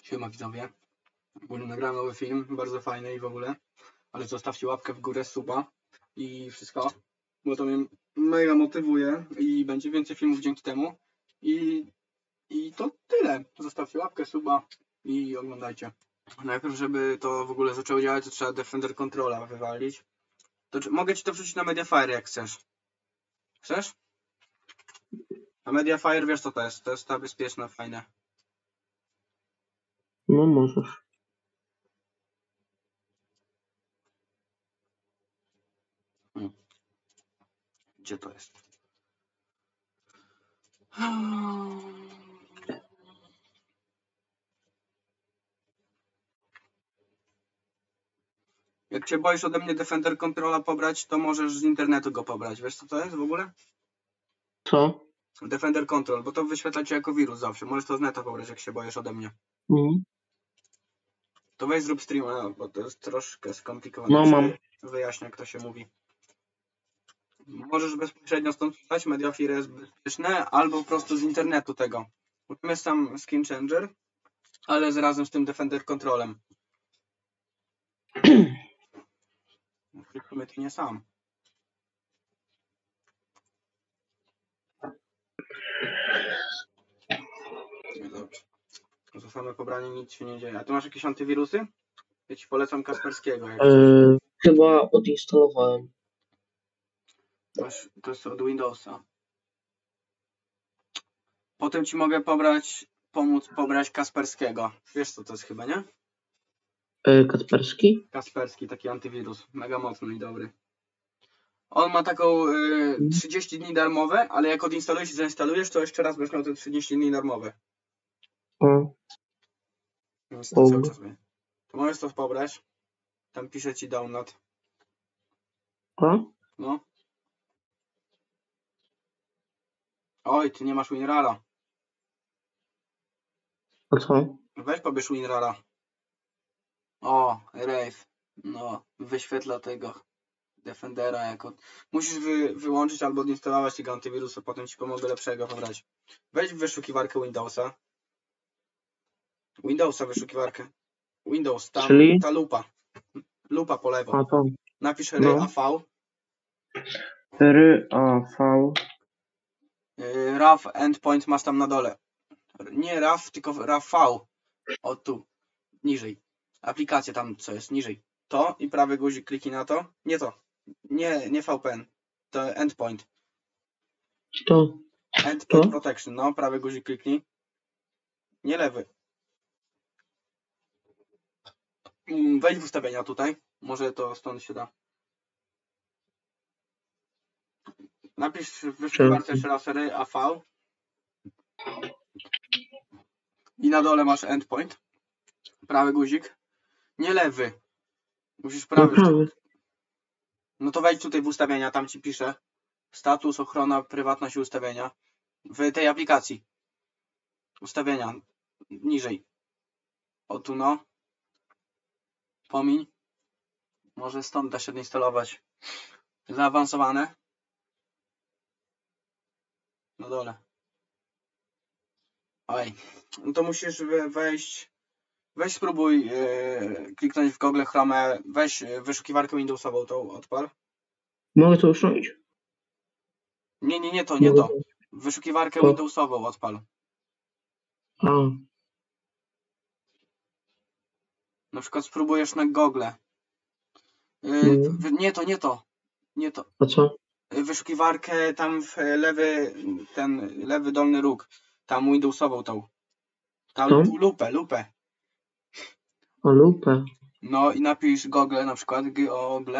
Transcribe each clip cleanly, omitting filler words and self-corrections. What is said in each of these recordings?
Siema widzowie. Ogólnie nagrałem nowy film, bardzo fajny i w ogóle. Ale zostawcie łapkę w górę, suba i wszystko. Bo to mnie mega motywuje i będzie więcej filmów dzięki temu. I to tyle. Zostawcie łapkę, suba i oglądajcie. Najpierw, żeby to w ogóle zaczęło działać, to trzeba Defender Controla wywalić. To mogę ci to wrzucić na Mediafire jak chcesz. Chcesz? A Mediafire wiesz co to jest? To jest ta bezpieczna, fajne. No możesz. Gdzie to jest? Jak się boisz ode mnie Defender Controla pobrać, to możesz z internetu go pobrać. Wiesz co to jest w ogóle? Co? Defender Control, bo to wyświetla cię jako wirus zawsze. Możesz to z neta pobrać, jak się boisz ode mnie. To weź zrób streama, bo to jest troszkę skomplikowane. No mam. Wyjaśnię, jak to się mówi. Możesz bezpośrednio stąd wstać, Mediafire jest bezpieczne, albo po prostu z internetu tego. Bo tam jest sam Skin Changer, ale razem z tym Defender Controlem. W sumie to nie sam. Dobrze. Za same pobranie nic się nie dzieje. A ty masz jakieś antywirusy? Ja ci polecam Kasperskiego. Chyba odinstalowałem. To jest od Windowsa. Potem ci mogę pomóc pobrać Kasperskiego. Wiesz co to jest chyba, nie? Kasperski? Kasperski, taki antywirus. Mega mocny i dobry. On ma taką 30 dni darmowe, ale jak odinstalujesz i zainstalujesz, to jeszcze raz będziesz miał te 30 dni darmowe. Więc to cały czas będzie. To możesz to pobrać. Tam pisze ci download. No. Oj, ty nie masz WinRara. A co? Weź pobierz WinRara. O, Rave. No, wyświetla tego Defendera jako... Musisz wyłączyć albo odinstalować tego antywirusa, potem ci pomogę lepszego pobrać. Weź w wyszukiwarkę Windowsa. Wyszukiwarkę. Windows, tam czyli? Ta lupa. Lupa po lewo. A to. Napisz RAV. RAV. RAV endpoint masz tam na dole. Nie RAV, tylko RAV. O tu. Niżej. Aplikację tam co jest niżej. To i prawy guzik kliknij na to. Nie to. Nie VPN. To endpoint. To. Endpoint protection. No, prawy guzik kliknij. Nie lewy. Wejdź w ustawienia tutaj. Może to stąd się da. Napisz w wyszukiwarce jeszcze raz RAV. I na dole masz endpoint. Prawy guzik. Nie lewy. Musisz prawy. No to wejdź tutaj w ustawienia, tam ci pisze status, ochrona, prywatność i ustawienia. W tej aplikacji. Ustawienia. Niżej. O tu no. Pomiń. Może stąd da się odinstalować. Zaawansowane. Na dole. Oj. No to musisz wejść. Weź spróbuj kliknąć w Google Chrome. Weź wyszukiwarkę Windowsową, tą odpal. Mogę to usunąć? Nie to. Wyszukiwarkę Windowsową odpal. Na przykład spróbujesz na Google. Nie to. A co? Wyszukiwarkę tam w lewy dolny róg. Tam Windowsową tą. Lupę. O, lupę. No i napisz Google na przykład. Google.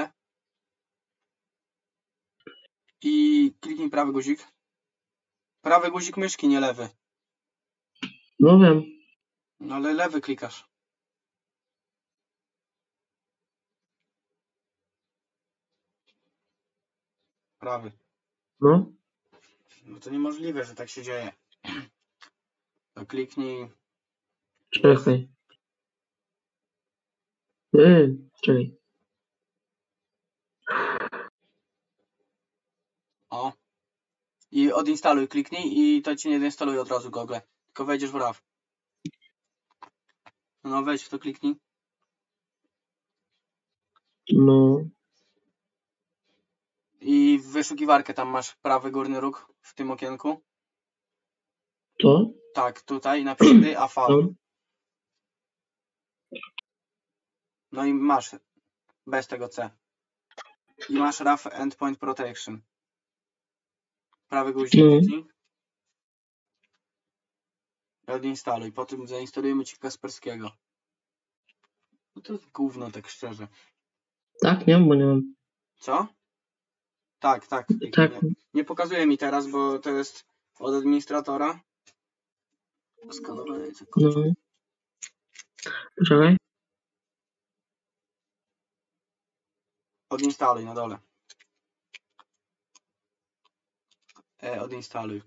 I kliknij prawy guzik. Prawy guzik myszki, nie lewy. No wiem. No ale lewy klikasz. Prawy. No. No to niemożliwe, że tak się dzieje. To kliknij. Czekaj. Czekaj. O. I odinstaluj, kliknij i to ci nie deinstaluje od razu Google. Tylko wejdziesz w RAV. No wejdź w to, kliknij. No. I w wyszukiwarkę tam masz prawy górny róg w tym okienku. To? Tak, tutaj napisz AV. No. No i masz bez tego C. I masz RAF Endpoint Protection. Prawy guzik No. kliknij. Odinstaluj. Potem zainstalujemy ci Kasperskiego. No to jest gówno, tak szczerze. Tak, nie? Bo nie mam. Co? Tak. Tak. Nie pokazuje mi teraz, bo to jest od administratora. Skanowane jest No. Poczekaj. Odinstaluj na dole. Odinstaluj.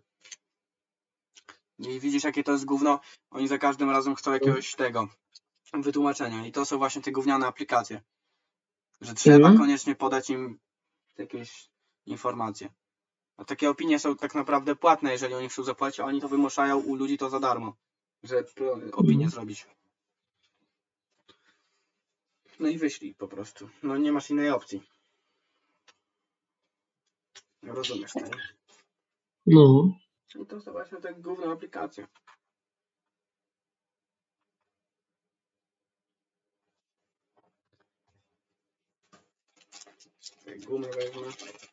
I widzisz, jakie to jest gówno? Oni za każdym razem chcą jakiegoś tego wytłumaczenia. I to są właśnie te gówniane aplikacje. Że trzeba koniecznie podać im jakieś informacje. A takie opinie są tak naprawdę płatne, jeżeli oni chcą zapłacić, a oni to wymuszają u ludzi to za darmo. Że opinię zrobić. No i wyślij po prostu. No nie masz innej opcji. Rozumiesz to, nie? No. I to są właśnie te gówne aplikacje. Gumę wezmę.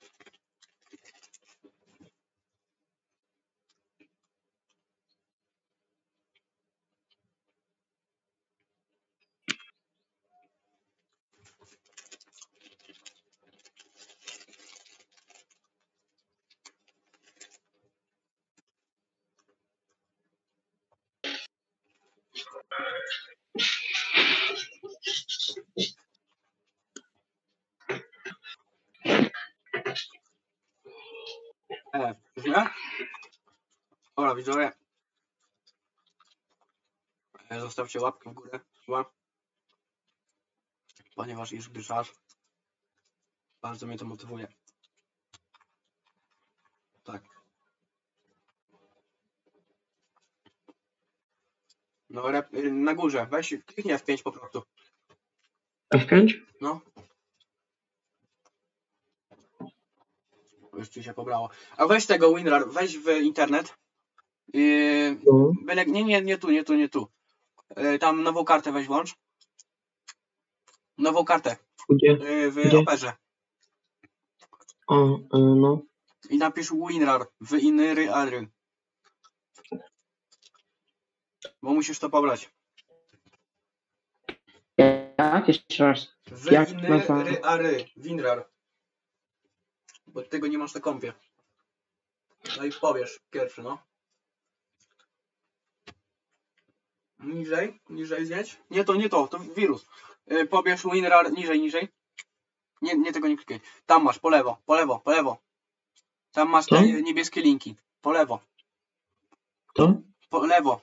Już nie? Dobra, widzowie. Zostawcie łapkę w górę. Ponieważ już czas. Bardzo mnie to motywuje. Tak. No na górze. Weź kliknij F5 po prostu. F5? No. Już ci się pobrało. A weź tego WinRAR, weź w internet. No. Byle, nie tu. Tam nową kartę weź włącz. Nową kartę. Gdzie? W Gdzie? Operze. O, no. I napisz WinRAR w inry ary. Bo musisz to pobrać. Jak? Jeszcze raz. W Jak inry ary. WinRAR. Bo tego nie masz na kompie. No i pobierz pierwszy, no. Niżej zjedź. Nie to wirus. Pobierz WinRAR niżej. Nie, tego nie klikaj. Tam masz, po lewo. Tam masz te niebieskie linki. Po lewo. To? Po lewo.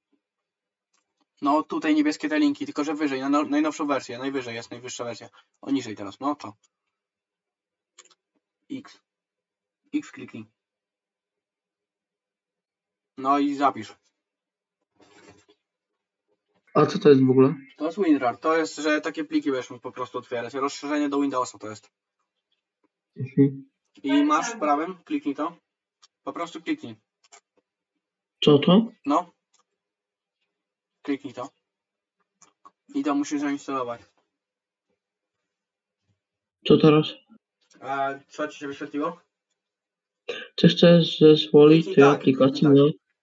No tutaj niebieskie te linki, tylko że wyżej, na najnowszą wersję. Najwyżej jest najwyższa wersja. O niżej teraz, no to. X kliknij. No i zapisz. A co to jest w ogóle? To jest WinRAR. To jest, że takie pliki będziesz mógł po prostu otwierać. Rozszerzenie do Windowsa to jest. I masz prawym, kliknij to. Po prostu kliknij. Co to? No. Kliknij to. I to musisz zainstalować. Co teraz? A co ci się wyświetliło? Czy chcesz zezwolić tej aplikacji tak. na...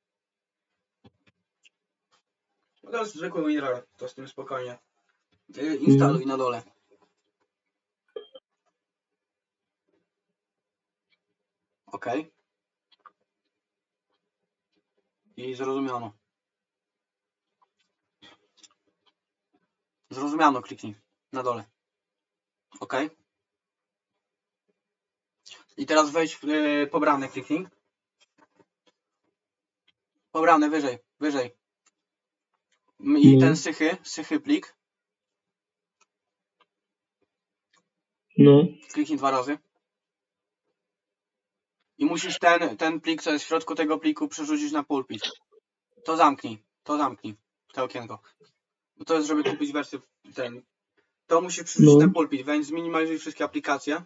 No to jest zwykły WinRAR. To z tym spokojnie. Instaluj na dole. OK. I zrozumiano. Zrozumiano, kliknij. Na dole. OK. I teraz wejdź w pobrane, kliknij. Pobrane, wyżej. I ten sychy plik. No. Kliknij 2 razy. I musisz ten plik, co jest w środku tego pliku, przerzucić na pulpit. To zamknij. To okienko. Bo to jest, żeby kupić wersję ten. To musisz przerzucić na pulpit, więc zminimalizuj wszystkie aplikacje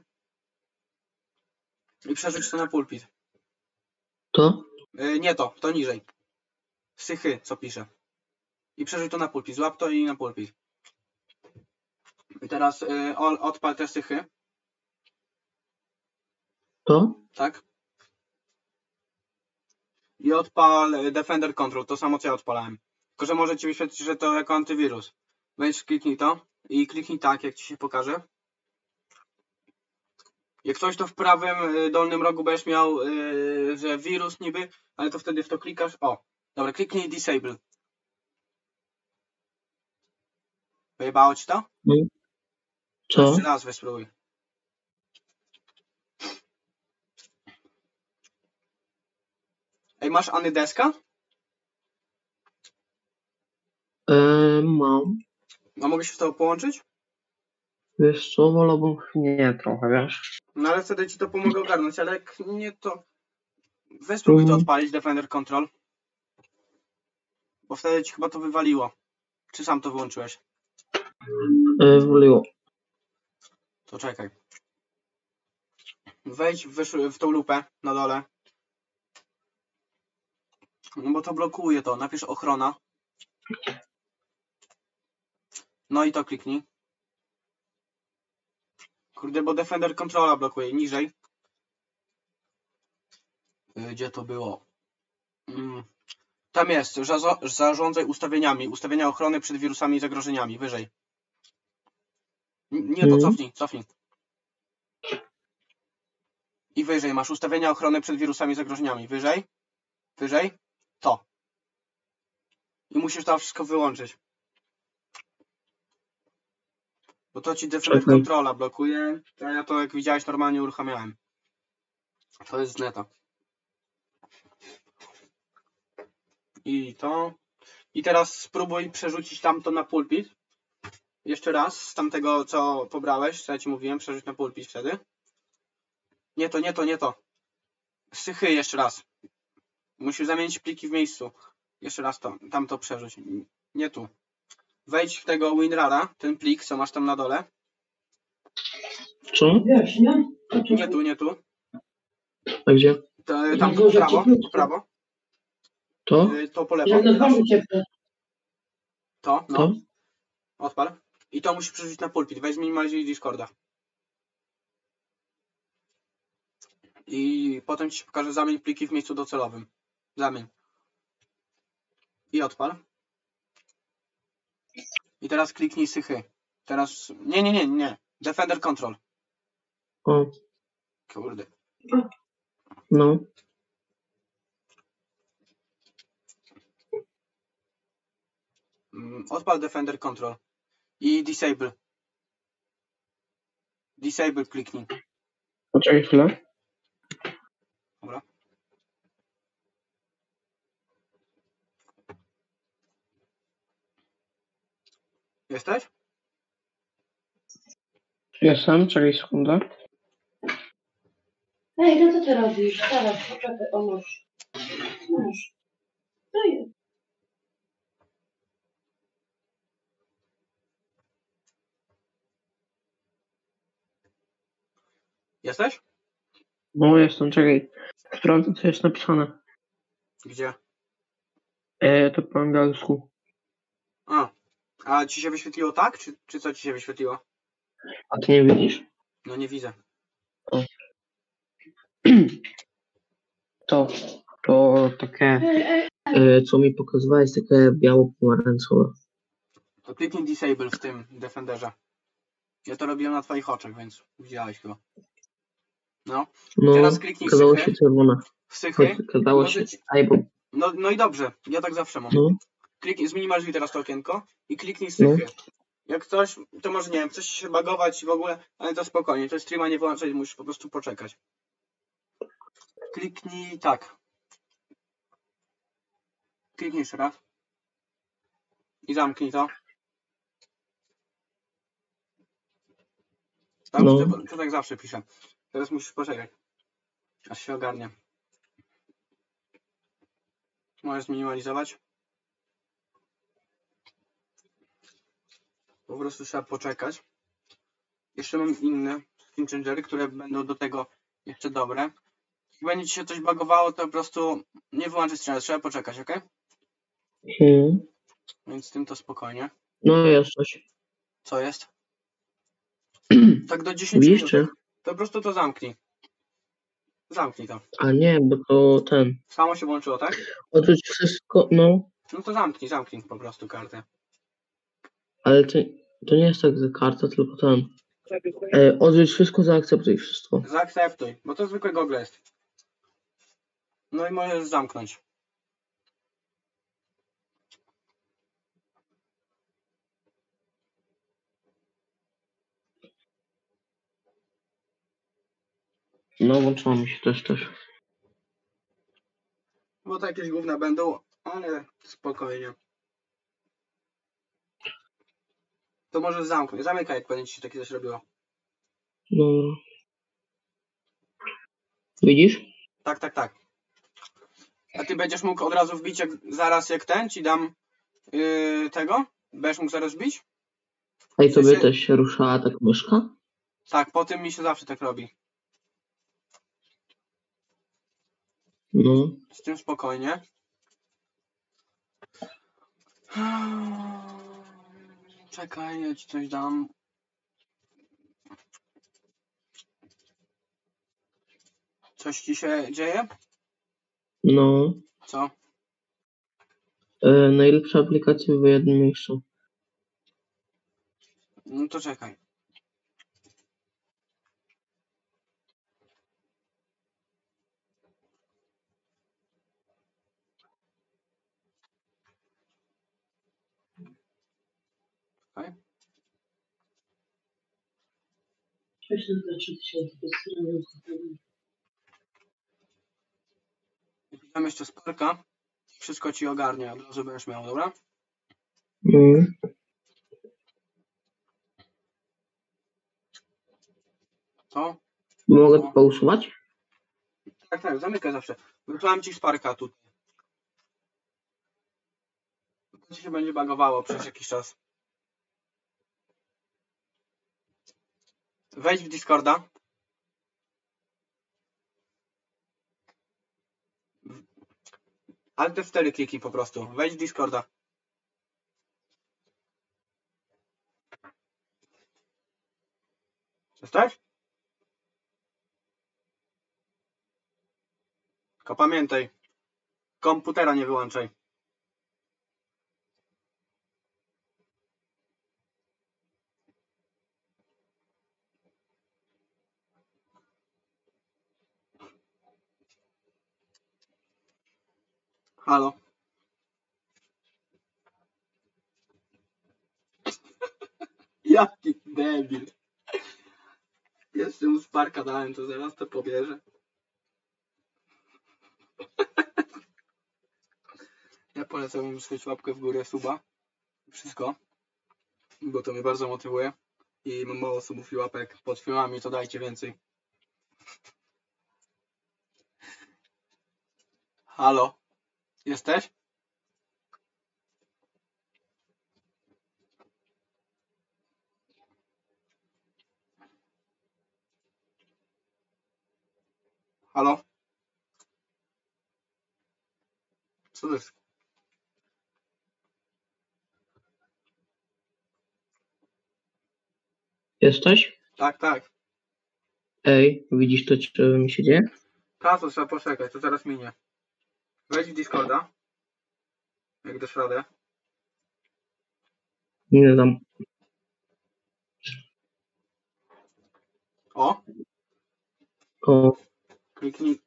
i przerzuć to na pulpit. To? Nie to niżej. Sychy, co pisze. I przerzuć to na pulpit. Złap to i na pulpit. I teraz odpal te sychy. To? Tak? I odpal Defender Control. To samo co ja odpalałem. Tylko, że może ci wyświetlić, że to jako antywirus. Wejdź, kliknij to i kliknij tak, jak ci się pokaże. Jak coś, to w prawym dolnym rogu będziesz miał, że wirus niby, ale to wtedy w to klikasz. O, dobra, kliknij Disable. Wyjebało ci to? Co? Jeszcze raz spróbuj. Ej, masz Anydeska? Mam. A mogę się z tobą połączyć? Wiesz co, wolałbym nie trochę, wiesz? No ale wtedy ci to pomogę ogarnąć, ale jak nie to... Weź spróbuj to odpalić, Defender Control. Bo wtedy ci chyba to wywaliło. Czy sam to wyłączyłeś? Woliło. To czekaj. Wejdź w tą lupę na dole. No bo to blokuje to. Napisz ochrona. No i to kliknij. Kurde, bo Defender Controla blokuje. Niżej. Gdzie to było? Tam jest. Zarządzaj ustawieniami. Ustawienia ochrony przed wirusami i zagrożeniami. Wyżej. Nie, to cofnij. I wyżej masz ustawienia ochrony przed wirusami i zagrożeniami. Wyżej. To. I musisz to wszystko wyłączyć. Bo to ci Defender Controla blokuje. A ja to, jak widziałeś, normalnie uruchamiałem. To jest z neta. I to. I teraz spróbuj przerzucić tamto na pulpit. Jeszcze raz z tamtego, co pobrałeś, co ja ci mówiłem, przerzuć na pulpit wtedy. Nie to. Sychy jeszcze raz. Musisz zamienić pliki w miejscu. Jeszcze raz to. Tamto przerzuć. Nie tu. Wejdź w tego WinRARa, ten plik, co masz tam na dole. Co? Nie tu. A gdzie? Tam po prawo. To? To po lewo. To, no. To? Odpal. I to musisz przerzucić na pulpit. Weź minimalizuj Discorda. I potem ci się pokaże zamień pliki w miejscu docelowym. Zamień. I odpal. I teraz kliknij sychy. Teraz... Nie. Defender Control. O. Kurde. No. Odpal Defender Control. I Disable. Disable kliknij. Poczekaj chwilę. Dobra. Jesteś? Jestem, czekaj sekundę. Ej, no co ty robisz? Zaraz, poczekaj, o nóż. To jest. Jesteś? No jestem, czekaj. Sprawdzę, co jest napisane. Gdzie? To po angielsku. A ci się wyświetliło tak? Czy co ci się wyświetliło? A ty nie widzisz? No nie widzę. To takie, co mi pokazywałeś, takie biało-pomarańcowe. To kliknij Disable w tym Defenderze. Ja to robiłem na twoich oczach, więc widziałeś chyba. No. No, Teraz kliknij kazało sychy. się czerwone. Sychy. Kazało się, No i dobrze. Ja tak zawsze mam. No. Zminimalizuj teraz to okienko i kliknij sychy. No. Jak coś, to może nie wiem, coś się bagować w ogóle, ale to spokojnie. To jest streama nie wyłączać, musisz po prostu poczekać. Kliknij tak. Kliknij jeszcze raz. I zamknij to. Tak, No. to tak zawsze piszę. Teraz musisz poczekać. Aż się ogarnie. Możesz zminimalizować. Po prostu trzeba poczekać. Jeszcze mam inne Game Changery, które będą do tego jeszcze dobre. Jak będzie ci się coś bagowało, to po prostu nie wyłączyć streama, trzeba poczekać, ok? Więc z tym to spokojnie. No jest coś. Co jest? Tak do 10 Widzisz minut. czy? To po prostu to zamknij. Zamknij to. A nie, bo to ten. Samo się włączyło, tak? Odrzuć wszystko, no. No to zamknij po prostu kartę. Ale to nie jest tak, że karta, tylko ten. Odrzuć wszystko, zaakceptuj wszystko. Zaakceptuj, bo to zwykłe Google jest. No i możesz zamknąć. No włączyło mi się też. Bo to jakieś gówna będą, ale spokojnie. To możesz zamknąć. Zamykaj, jak będzie ci się takie coś robiło. No. Widzisz? Tak. A ty będziesz mógł od razu wbić zaraz jak ten ci dam tego? Będziesz mógł zaraz wbić? Ej, tobie sensie- też się ruszała tak myszka? Tak, po tym mi się zawsze tak robi. No. Z tym spokojnie. Czekaj, ja ci coś dam. Coś ci się dzieje? No. Co? Najlepsza aplikacja w jednym miejscu. No to czekaj. Czekaj. 3000 bez strony. Dam jeszcze Sparka. Wszystko ci ogarnia, od razu będziesz miał, dobra? No. To? Mogę to pousuwać? Tak, zamykaj zawsze. Wysłałem ci Sparka tutaj. To ci się będzie bagowało przez jakiś czas. Wejdź w Discorda. Ale te 4 kliki po prostu. Wejdź w Discorda. Jesteś? Tylko pamiętaj. Komputera nie wyłączaj. Halo. Jaki debil. Jeszcze mu Sparka dałem, to zaraz to pobierze. Ja polecam mu zostawić łapkę w górę, suba. Wszystko. Bo to mnie bardzo motywuje. I mam mało subów i łapek pod filmami, to dajcie więcej. Halo. Jesteś? Halo? Co to jest? Jesteś? Tak. Ej, widzisz to, co mi się dzieje? To trzeba poczekać, to zaraz minie. Wejdź w Discorda. Jak dasz radę. Nie dam. O! O, Kliknij.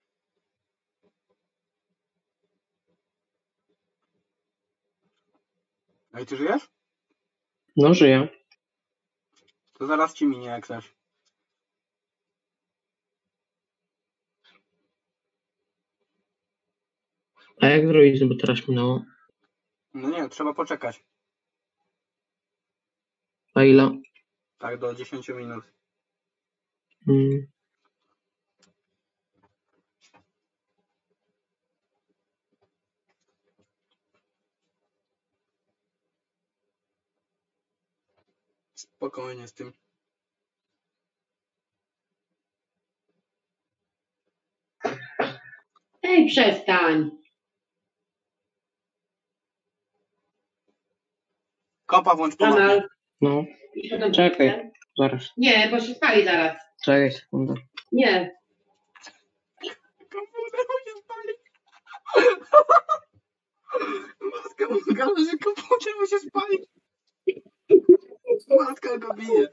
Ej, ty żyjesz? no żyję. To zaraz ci minie jak chcesz. A jak zrobić, żeby teraz minęło? No nie, trzeba poczekać. A ile? Tak, do 10 minut. Hmm. Spokojnie z tym. Ej, przestań. Kopa włącz ponownie. Ronald. No, idź potem Czekaj. ten. zaraz. Nie, bo się spali zaraz. Czekaj sekundę. Nie. Komputer mu się spali. Matka mu gada, że komputer mu się spali. Matka go bije.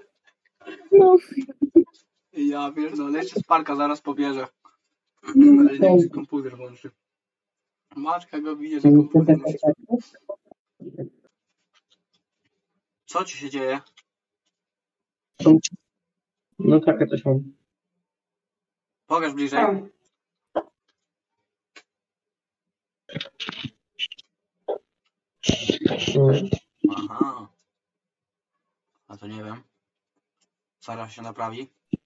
Ja pierdolę, jeszcze Sparka zaraz pobierze. Ale niech się komputer włączy. Matka go bije, że komputer mu się spali. Co ci się dzieje? No tak, coś mam. Pokaż bliżej. Tam. Aha. A to nie wiem. Zaraz się naprawi.